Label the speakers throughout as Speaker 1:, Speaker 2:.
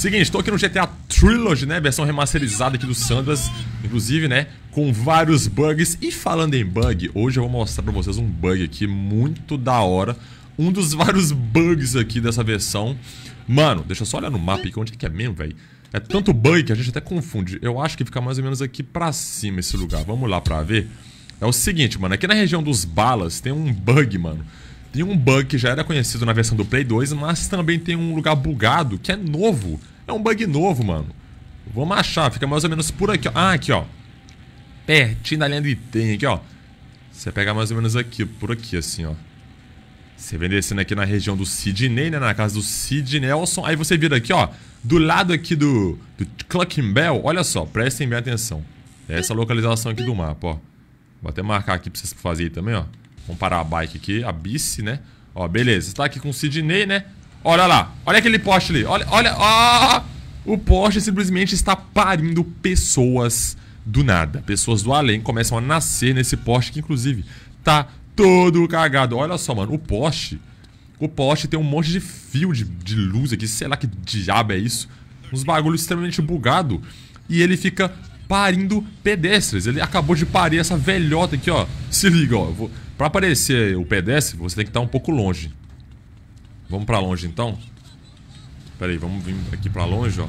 Speaker 1: Seguinte, tô aqui no GTA Trilogy, né? Versão remasterizada aqui do Sandras, inclusive, né? Com vários bugs. E falando em bug, hoje eu vou mostrar pra vocês um bug aqui muito da hora. Um dos vários bugs aqui dessa versão. Mano, deixa eu só olhar no mapa aqui, onde é que é mesmo, velho? É tanto bug que a gente até confunde. Eu acho que fica mais ou menos aqui pra cima esse lugar. Vamos lá pra ver. É o seguinte, mano. Aqui na região dos balas tem um bug, mano. Tem um bug que já era conhecido na versão do Play 2, mas também tem um lugar bugado que é novo. É um bug novo, mano. Vamos achar, fica mais ou menos por aqui, ó. Ah, aqui, ó. Pertinho da linha de trem aqui, ó. Você pega mais ou menos aqui, por aqui, assim, ó. Você vem descendo aqui na região do Sidney, né? Na casa do Sid Nelson. Aí você vira aqui, ó. Do lado aqui do Clucking Bell. Olha só, prestem bem atenção. É essa localização aqui do mapa, ó. Vou até marcar aqui pra vocês fazerem também, ó. Vamos parar a bike aqui, a bici, né? Ó, beleza. Você tá aqui com o Sidney, né? Olha lá. Olha aquele poste ali. Olha, olha. Ó! O poste simplesmente está parindo pessoas do nada. Pessoas do além começam a nascer nesse poste que, inclusive, tá todo cagado. Olha só, mano. O poste tem um monte de fio de luz aqui. Sei lá que diabo é isso. Uns bagulhos extremamente bugados. E ele fica parindo pedestres. Ele acabou de parir essa velhota aqui, ó. Se liga, ó. Pra aparecer o pedestre, você tem que estar um pouco longe. Vamos pra longe, então? Pera aí, vamos vir aqui pra longe, ó.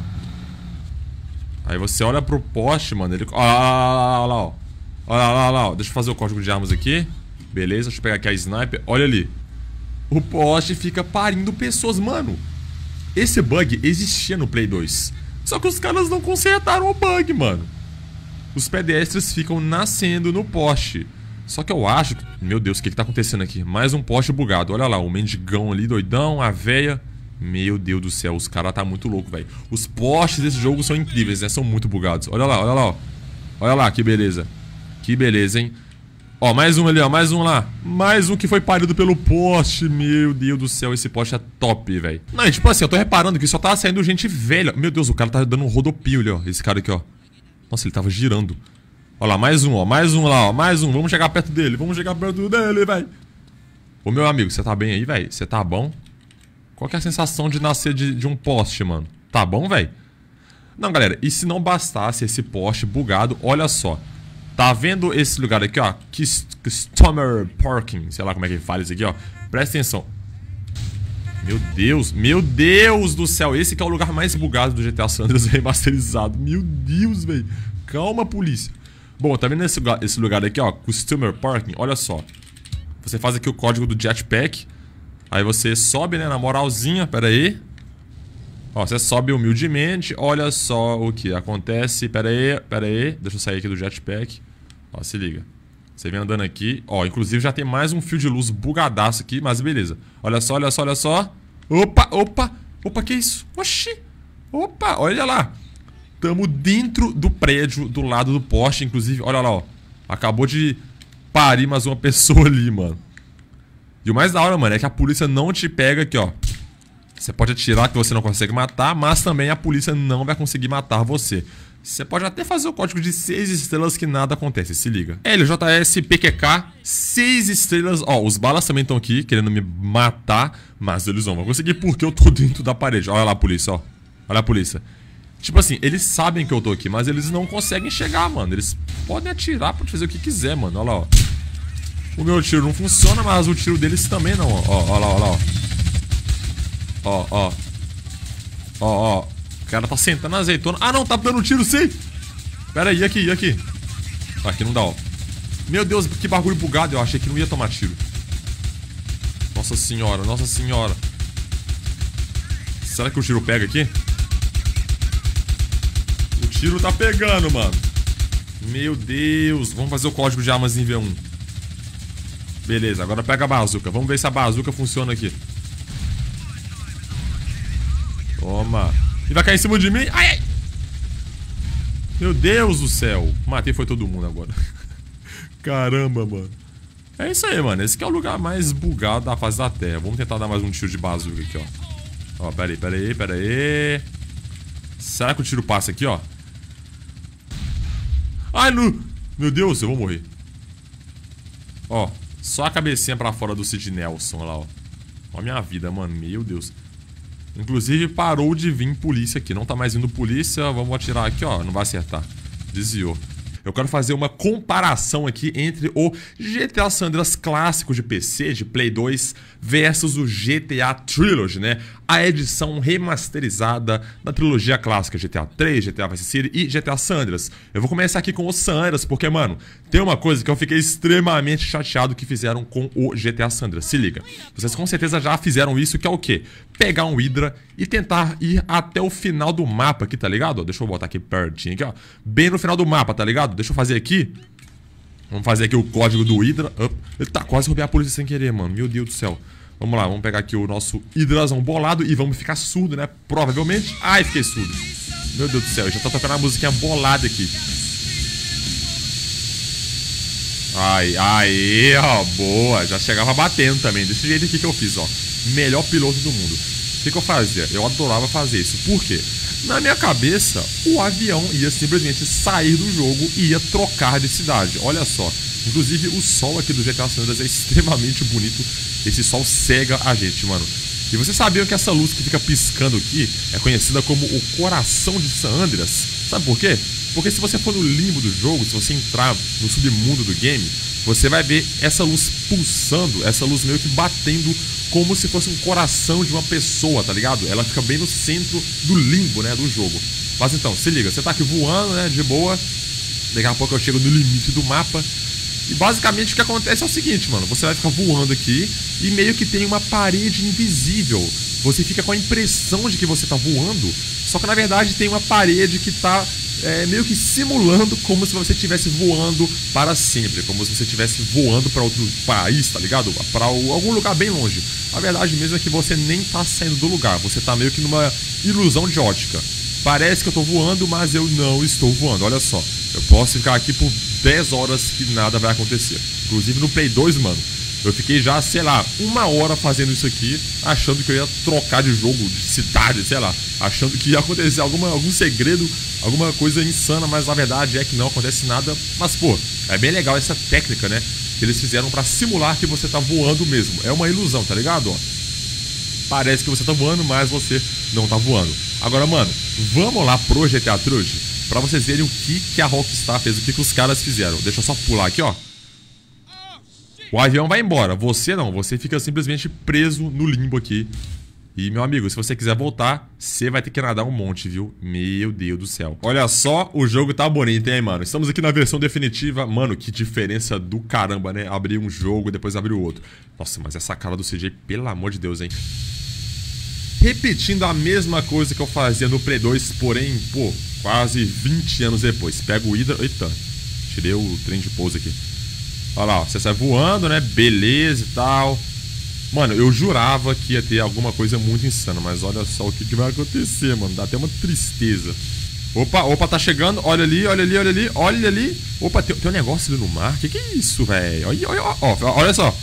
Speaker 1: Aí você olha pro poste, mano. Ele... Olha lá, ó. Olha lá, ó. Deixa eu fazer o código de armas aqui. Beleza, deixa eu pegar aqui a sniper. Olha ali. O poste fica parindo pessoas, mano. Esse bug existia no Play 2. Só que os caras não consertaram o bug, mano. Os pedestres ficam nascendo no poste. Só que eu acho que... Meu Deus, o que tá acontecendo aqui? Mais um poste bugado. Olha lá, o mendigão ali, doidão, a véia. Meu Deus do céu, os caras tá muito louco, velho. Os postes desse jogo são incríveis, né? São muito bugados. Olha lá, ó. Olha lá, que beleza. Que beleza, hein? Ó, mais um ali, ó. Mais um lá. Mais um que foi parido pelo poste. Meu Deus do céu, esse poste é top, velho. Não, tipo assim, eu tô reparando que só tá saindo gente velha. Meu Deus, o cara tá dando um rodopio ali, ó. Esse cara aqui, ó. Nossa, ele tava girando. Olha lá, mais um, ó. Mais um lá, ó. Mais um. Vamos chegar perto dele. Vamos chegar perto dele, velho. Ô, meu amigo, você tá bem aí, velho? Você tá bom? Qual que é a sensação de nascer de um poste, mano? Tá bom, velho? Não, galera. E se não bastasse esse poste bugado, olha só. Tá vendo esse lugar aqui, ó? Customer Parking. Sei lá como é que fala isso aqui, ó. Presta atenção. Meu Deus do céu. Esse que é o lugar mais bugado do GTA San Andreas remasterizado. Meu Deus, velho. Calma, polícia. Bom, tá vendo esse lugar aqui, ó? Customer Parking. Olha só. Você faz aqui o código do jetpack. Aí você sobe, né? Na moralzinha. Pera aí. Ó, você sobe humildemente. Olha só o que acontece. Pera aí. Deixa eu sair aqui do jetpack. Ó, se liga. Você vem andando aqui. Ó, inclusive já tem mais um fio de luz bugadaço aqui. Mas beleza. Olha só, olha só, olha só. Opa, que isso? Oxi. Opa, olha lá. Tamo dentro do prédio, do lado do poste. Inclusive, olha lá, ó. Acabou de parir mais uma pessoa ali, mano. E o mais da hora, mano, é que a polícia não te pega aqui, ó. Você pode atirar que você não consegue matar, mas também a polícia não vai conseguir matar você. Você pode até fazer o código de 6 estrelas que nada acontece, se liga. LJS PQK, 6 estrelas. Ó, os balas também estão aqui querendo me matar, mas eles não vão conseguir porque eu tô dentro da parede. Olha lá a polícia, ó. Olha a polícia. Tipo assim, eles sabem que eu tô aqui, mas eles não conseguem chegar, mano. Eles podem atirar, pode fazer o que quiser, mano. Olha lá, ó. O meu tiro não funciona, mas o tiro deles também não, ó. Ó lá, ó. Ó. O cara tá sentando a azeitona. Ah, não, tá dando tiro sim. Pera aí, aqui. Aqui não dá, ó. Meu Deus, que bagulho bugado. Eu achei que não ia tomar tiro. Nossa senhora. Será que o tiro pega aqui? O tiro tá pegando, mano. Meu Deus. Vamos fazer o código de armas em V1. Beleza, agora pega a bazuca. Vamos ver se a bazuca funciona aqui. Toma. E vai cair em cima de mim. Ai! Meu Deus do céu. Matei foi todo mundo agora. Caramba, mano. É isso aí, mano. Esse aqui é o lugar mais bugado da face da terra. Vamos tentar dar mais um tiro de bazuca aqui, ó. Ó, pera aí. Será que o tiro passa aqui, ó? Ai, não. Meu Deus, eu vou morrer. Ó. Só a cabecinha pra fora do Sid Nelson, olha lá, ó. Olha a minha vida, mano. Meu Deus. Inclusive parou de vir polícia aqui. Não tá mais vindo polícia. Vamos atirar aqui, ó. Não vai acertar. Desviou. Eu quero fazer uma comparação aqui entre o GTA San Andreas clássico de PC, de Play 2, versus o GTA Trilogy, né? A edição remasterizada da trilogia clássica GTA 3, GTA Vice City e GTA San Andreas. Eu vou começar aqui com o San Andreas, porque, mano, tem uma coisa que eu fiquei extremamente chateado que fizeram com o GTA San Andreas. Se liga. Vocês com certeza já fizeram isso, que é o quê? Pegar um Hydra e tentar ir até o final do mapa aqui, tá ligado? Deixa eu botar aqui pertinho, aqui, ó. Bem no final do mapa, tá ligado? Deixa eu fazer aqui. Vamos fazer aqui o código do Hydra. Eita, quase roubei a polícia sem querer, mano. Meu Deus do céu. Vamos lá, vamos pegar aqui o nosso Hydrazão bolado e vamos ficar surdo, né? Provavelmente. Ai, fiquei surdo. Meu Deus do céu, já tá tocando a musiquinha bolada aqui. Ai, aí, ó, boa. Já chegava batendo também. Desse jeito aqui que eu fiz, ó. Melhor piloto do mundo. O que eu fazia? Eu adorava fazer isso. Por quê? Na minha cabeça, o avião ia simplesmente sair do jogo e ia trocar de cidade. Olha só. Inclusive, o sol aqui do GTA San Andreas é extremamente bonito. Esse sol cega a gente, mano. E vocês sabiam que essa luz que fica piscando aqui é conhecida como o coração de San Andreas? Sabe por quê? Porque se você for no limbo do jogo, se você entrar no submundo do game, você vai ver essa luz pulsando, essa luz meio que batendo como se fosse um coração de uma pessoa, tá ligado? Ela fica bem no centro do limbo, né, do jogo. Mas então, se liga, você tá aqui voando, né, de boa. Daqui a pouco eu chego no limite do mapa. E basicamente o que acontece é o seguinte, mano. Você vai ficar voando aqui e meio que tem uma parede invisível. Você fica com a impressão de que você tá voando, só que na verdade tem uma parede que tá meio que simulando como se você estivesse voando para sempre. Como se você estivesse voando para outro país, tá ligado? Para algum lugar bem longe. A verdade mesmo é que você nem tá saindo do lugar. Você tá meio que numa ilusão de ótica. Parece que eu tô voando, mas eu não estou voando. Olha só, eu posso ficar aqui por 10 horas que nada vai acontecer. Inclusive no Play 2, mano, eu fiquei já, sei lá, 1 hora fazendo isso aqui, achando que eu ia trocar de jogo, de cidade, sei lá. Achando que ia acontecer algum segredo, alguma coisa insana, mas a verdade é que não acontece nada. Mas, pô, é bem legal essa técnica, né? Que eles fizeram pra simular que você tá voando mesmo. É uma ilusão, tá ligado? Ó, parece que você tá voando, mas você não tá voando. Agora, mano, vamos lá pro GTA Trilogy pra vocês verem o que a Rockstar fez, o que os caras fizeram. Deixa eu só pular aqui, ó. O avião vai embora, você não, você fica simplesmente preso no limbo aqui. E, meu amigo, se você quiser voltar, você vai ter que nadar um monte, viu? Meu Deus do céu. Olha só, o jogo tá bonito, hein, mano? Estamos aqui na versão definitiva. Mano, que diferença do caramba, né? Abrir um jogo e depois abrir o outro. Nossa, mas essa cara do CJ, pelo amor de Deus, hein? Repetindo a mesma coisa que eu fazia no Play 2, porém, pô, quase 20 anos depois. Pega o Hydra... Eita, tirei o trem de pouso aqui. Olha lá, ó, você sai voando, né? Beleza e tal. Mano, eu jurava que ia ter alguma coisa muito insana, mas olha só o que vai acontecer, mano. Dá até uma tristeza. Opa, tá chegando. Olha ali, olha ali, olha ali, olha ali. Opa, tem um negócio ali no mar. Que é isso, velho? Olha só.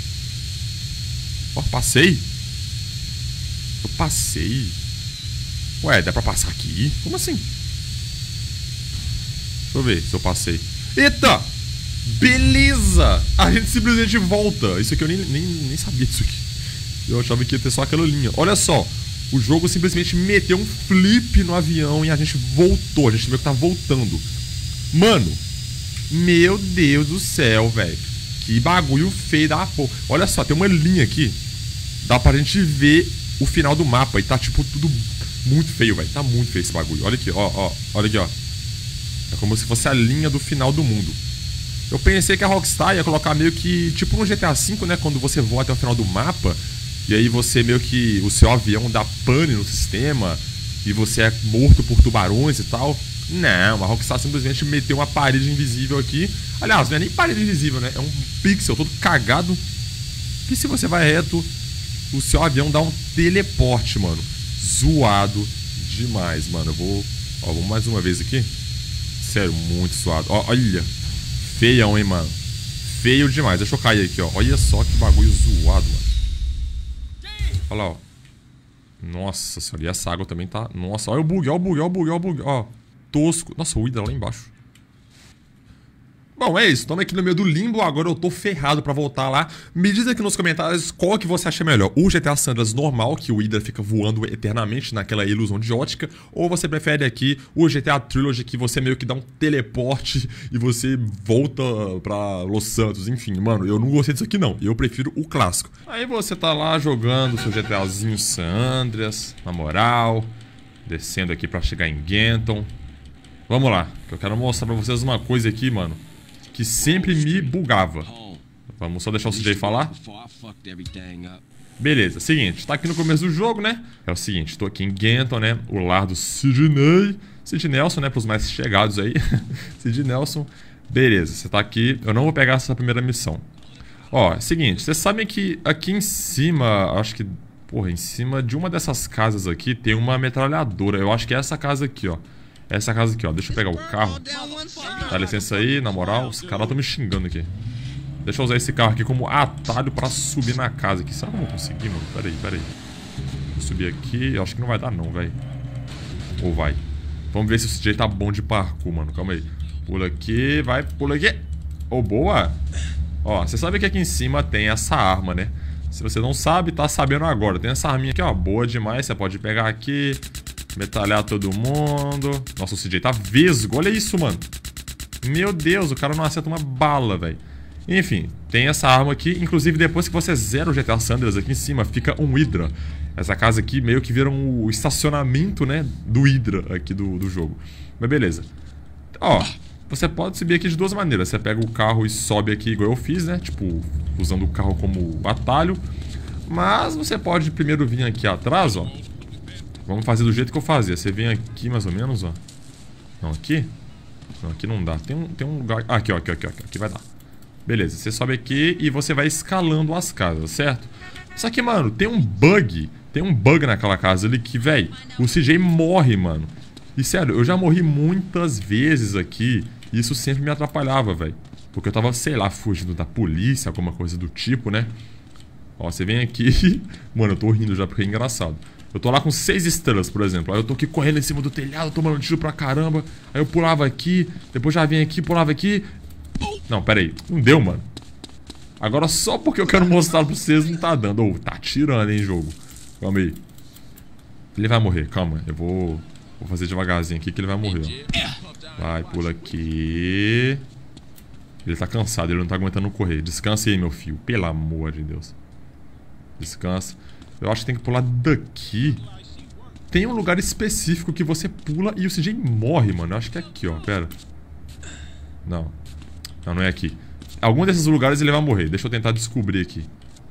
Speaker 1: Ó, passei. Eu passei. Ué, dá pra passar aqui? Como assim? Deixa eu ver se eu passei. Eita! Beleza! A gente simplesmente volta. Isso aqui eu nem sabia disso aqui. Eu achava que ia ter só aquela linha. Olha só. O jogo simplesmente meteu um flip no avião e a gente voltou. A gente meio que tá voltando. Mano. Meu Deus do céu, velho. Que bagulho feio da porra. Olha só, tem uma linha aqui. Dá pra gente ver o final do mapa. E tá tipo tudo muito feio, velho. Tá muito feio esse bagulho. Olha aqui, ó. Olha aqui, ó. É como se fosse a linha do final do mundo. Eu pensei que a Rockstar ia colocar meio que, tipo no GTA V, né? Quando você voa até o final do mapa, e aí você meio que, o seu avião dá pane no sistema, e você é morto por tubarões e tal. Não, a Rockstar simplesmente meteu uma parede invisível aqui. Aliás, não é nem parede invisível, né? É um pixel todo cagado. Que se você vai reto, o seu avião dá um teleporte, mano. Zoado demais, mano. Eu vou... Ó, vamos mais uma vez aqui. Sério, muito zoado. Ó, olha... Feião, hein, mano. Feio demais. Deixa eu cair aqui, ó. Olha só que bagulho zoado, mano. Olha lá, ó. Nossa senhora. E essa água também tá... Nossa, olha o bug, olha o bug, olha o bug, olha o bug. Ó, tosco. Nossa, o Hydra lá embaixo. Bom, é isso. Estamos aqui no meio do limbo. Agora eu tô ferrado pra voltar lá. Me diz aqui nos comentários qual que você acha melhor. O GTA San Andreas normal, que o Hydra fica voando eternamente naquela ilusão de ótica. Ou você prefere aqui o GTA Trilogy, que você meio que dá um teleporte e você volta pra Los Santos. Enfim, mano, eu não gostei disso aqui não. Eu prefiro o clássico. Aí você tá lá jogando seu GTAzinho San Andreas, na moral. Descendo aqui pra chegar em Ganton. Vamos lá, que eu quero mostrar pra vocês uma coisa aqui, mano, que sempre me bugava. Vamos só deixar o CJ falar. Beleza, seguinte, tá aqui no começo do jogo, né? É o seguinte, tô aqui em Ganton, né? O lar do Sid Nelson, né? Pros mais chegados aí. Sid Nelson. Beleza, você tá aqui. Eu não vou pegar essa primeira missão. Ó, seguinte, vocês sabem que aqui em cima, acho que... Porra, em cima de uma dessas casas aqui tem uma metralhadora. Eu acho que é essa casa aqui, ó. Essa casa aqui, ó. Deixa eu pegar o carro. Dá licença aí, na moral. Os caras estão me xingando aqui. Deixa eu usar esse carro aqui como atalho pra subir na casa aqui. Será que eu vou conseguir, mano? Pera aí. Vou subir aqui. Eu acho que não vai dar não, velho. Ou vai. Vamos ver se o CJ tá bom de parkour, mano. Calma aí. Pula aqui, vai, pula aqui. Oh, boa. Ó, você sabe que aqui em cima tem essa arma, né? Se você não sabe, tá sabendo agora. Tem essa arminha aqui, ó. Boa demais. Você pode pegar aqui. Metralhar todo mundo. Nossa, o CJ tá vesgo. Olha isso, mano. Meu Deus, o cara não acerta uma bala, velho. Enfim, tem essa arma aqui. Inclusive, depois que você zera o GTA San Andreas aqui em cima, fica um Hydra. Essa casa aqui meio que vira o estacionamento, né, do Hydra aqui do jogo. Mas beleza. Ó, você pode subir aqui de duas maneiras. Você pega o carro e sobe aqui igual eu fiz, né? Tipo, usando o carro como atalho. Mas você pode primeiro vir aqui atrás, ó. Vamos fazer do jeito que eu fazia. Você vem aqui mais ou menos, ó. Não, aqui? Não, aqui não dá. Tem um lugar... Ah, aqui, ó. Aqui vai dar. Beleza, você sobe aqui e você vai escalando as casas, certo? Só que, mano, tem um bug. Tem um bug naquela casa ali que, velho, o CJ morre, mano. E sério, eu já morri muitas vezes aqui. E isso sempre me atrapalhava, velho. Porque eu tava, sei lá, fugindo da polícia, alguma coisa do tipo, né? Ó, você vem aqui... Mano, eu tô rindo já porque é engraçado. Eu tô lá com 6 estrelas, por exemplo. Aí eu tô aqui correndo em cima do telhado, tomando tiro pra caramba. Aí eu pulava aqui, depois já vinha aqui, pulava aqui. Não, pera aí. Não deu, mano. Agora só porque eu quero mostrar pra vocês não tá dando. Ô, tá tirando, hein, jogo. Calma aí. Ele vai morrer, calma. Eu vou fazer devagarzinho aqui que ele vai morrer, ó. Vai, pula aqui. Ele tá cansado, ele não tá aguentando correr. Descansa aí, meu filho. Pelo amor de Deus. Descansa. Eu acho que tem que pular daqui. Tem um lugar específico que você pula e o CJ morre, mano. Eu acho que é aqui, ó. Pera. Não. Não é aqui. Algum desses lugares ele vai morrer. Deixa eu tentar descobrir aqui.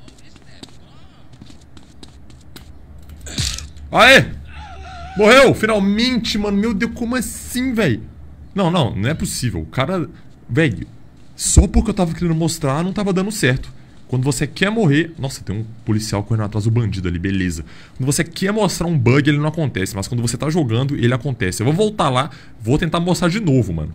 Speaker 1: Aê! Morreu! Finalmente, mano. Meu Deus, como assim, velho? Não é possível. O cara... Velho, só porque eu tava querendo mostrar, não tava dando certo. Quando você quer morrer... Nossa, tem um policial correndo atrás do bandido ali, beleza. Quando você quer mostrar um bug, ele não acontece. Mas quando você tá jogando, ele acontece. Eu vou voltar lá, vou tentar mostrar de novo, mano.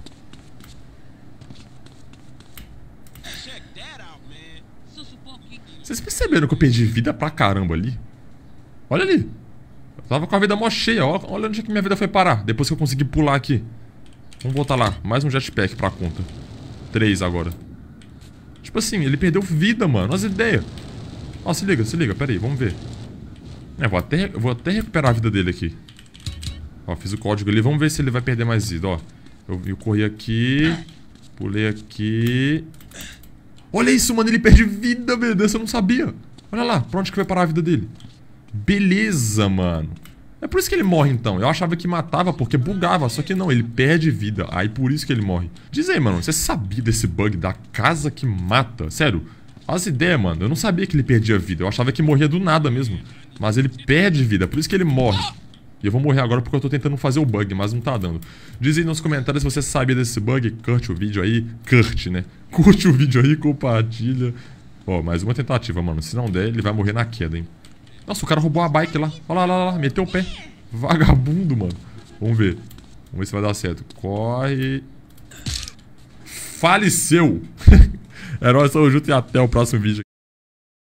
Speaker 1: Vocês perceberam que eu perdi vida pra caramba ali? Olha ali. Eu tava com a vida mó cheia. Olha onde é que minha vida foi parar. Depois que eu consegui pular aqui. Vamos voltar lá. Mais um jetpack pra conta. 3 agora. Tipo assim, ele perdeu vida, mano. Olha as ideias. Ó, se liga. Pera aí, vamos ver. Vou até recuperar a vida dele aqui. Ó, fiz o código ali. Vamos ver se ele vai perder mais vida, ó. Eu corri aqui. Pulei aqui. Olha isso, mano. Ele perde vida, meu Deus. Eu não sabia. Olha lá. Pra onde que vai parar a vida dele? Beleza, mano. É por isso que ele morre, então. Eu achava que matava porque bugava. Só que não, ele perde vida. Aí por isso que ele morre. Diz aí, mano. Você sabia desse bug da casa que mata? Sério. As ideias, mano. Eu não sabia que ele perdia vida. Eu achava que morria do nada mesmo. Mas ele perde vida. Por isso que ele morre. E eu vou morrer agora porque eu tô tentando fazer o bug, mas não tá dando. Diz aí nos comentários se você sabia desse bug. Curte o vídeo aí. Curte, né? Curte o vídeo aí, compartilha. Ó, mais uma tentativa, mano. Se não der, ele vai morrer na queda, hein? Nossa, o cara roubou a bike lá. Olha lá. Meteu o pé. Vagabundo, mano. Vamos ver. Vamos ver se vai dar certo. Corre. Faleceu. Heróis, tamo junto e até o próximo vídeo.